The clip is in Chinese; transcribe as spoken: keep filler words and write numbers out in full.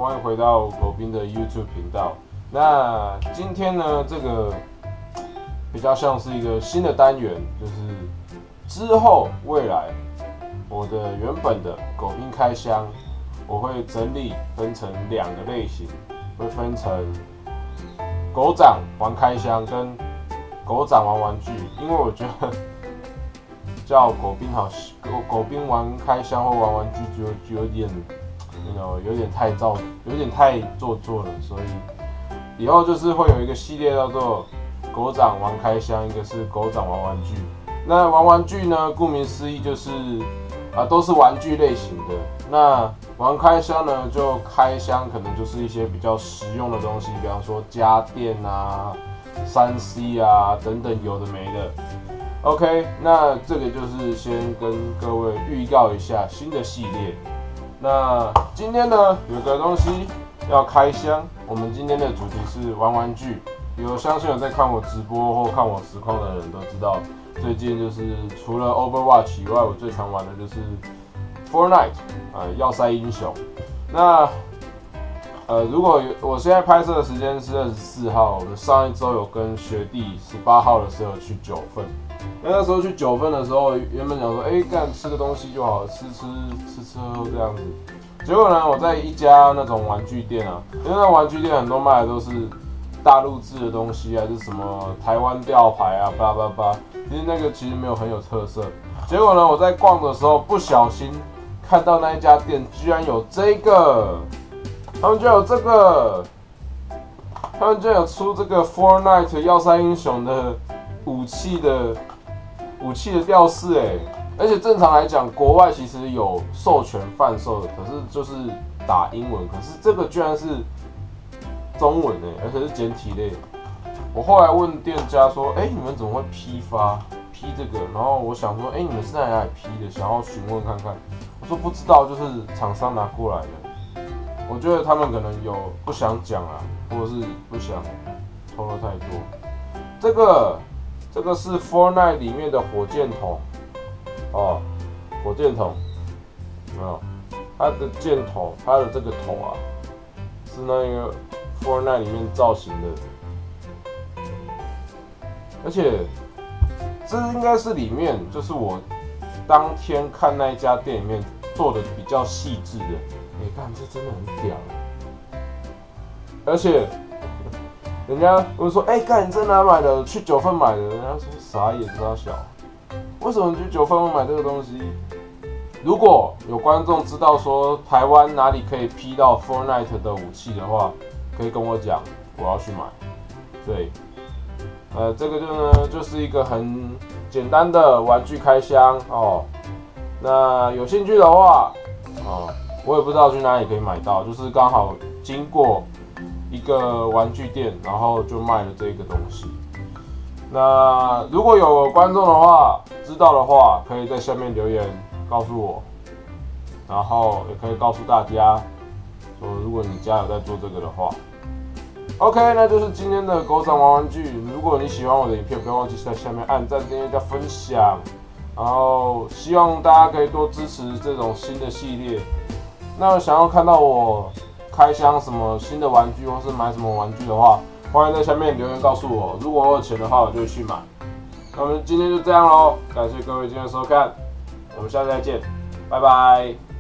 欢迎回到狗兵的 YouTube 频道。那今天呢，这个比较像是一个新的单元，就是之后未来我的原本的狗兵开箱，我会整理分成两个类型，会分成狗长玩开箱跟狗长玩玩具，因为我觉得叫狗兵好，狗狗兵玩开箱或玩玩具就就有点。You know, 有点太造，有点太做作了，所以以后就是会有一个系列叫做“狗长玩开箱”，一个是“狗长玩玩具”。那玩玩具呢，顾名思义就是啊，都是玩具类型的。那玩开箱呢，就开箱可能就是一些比较实用的东西，比方说家电啊、三 C 啊等等，有的没的。OK， 那这个就是先跟各位预告一下新的系列。那今天呢，有个东西要开箱。我们今天的主题是玩玩具。有相信有在看我直播或看我实况的人都知道，最近就是除了 Overwatch 以外，我最常玩的就是 Fortnite 啊、呃，要塞英雄。那呃，如果我现在拍摄的时间是二十四号，我们上一周有跟学弟十八号的时候去九份。那时候去九份的时候，原本想说，哎、欸，干吃个东西就好，吃吃吃吃喝喝这样子。结果呢，我在一家那种玩具店啊，因为那玩具店很多卖的都是大陆制的东西啊，就是什么台湾吊牌啊，叭叭叭。其实那个其实没有很有特色。结果呢，我在逛的时候不小心看到那一家店居然有这个，他们居然有这个，他们居然有出这个 Fortnite 要塞英雄的武器的。武器的吊饰哎，而且正常来讲，国外其实有授权贩售的，可是就是打英文，可是这个居然是中文哎，而且是简体类。我后来问店家说，哎、欸，你们怎么会批发批这个？然后我想说，哎、欸，你们是在哪里批的？想要询问看看。我说不知道，就是厂商拿过来的。我觉得他们可能有不想讲啊，或者是不想透露太多。这个。这个是 Fortnite 里面的火箭筒哦，火箭筒，有没有？它的箭头，它的这个头啊，是那个 Fortnite 里面造型的，而且这应该是里面就是我当天看那一家店里面做的比较细致的。你看，这真的很屌，而且。人家我就说，哎、欸，干你在哪买的？去九份买的。人家说傻眼傻小，为什么你去九份会买这个东西？如果有观众知道说台湾哪里可以批到 Fortnite 的武器的话，可以跟我讲，我要去买。对，呃，这个就呢就是一个很简单的玩具开箱哦。那有兴趣的话，哦，我也不知道去哪里可以买到，就是刚好经过。一个玩具店，然后就卖了这个东西。那如果有观众的话，知道的话，可以在下面留言告诉我，然后也可以告诉大家，说如果你家有在做这个的话。OK， 那就是今天的狗长玩玩具。如果你喜欢我的影片，不要忘记在下面按赞、订阅、加分享。然后希望大家可以多支持这种新的系列。那想要看到我开箱什么新的玩具，或是买什么玩具的话，欢迎在下面留言告诉我。如果我有钱的话，我就会去买。那我们今天就这样咯，感谢各位今天的收看，我们下次再见，拜拜。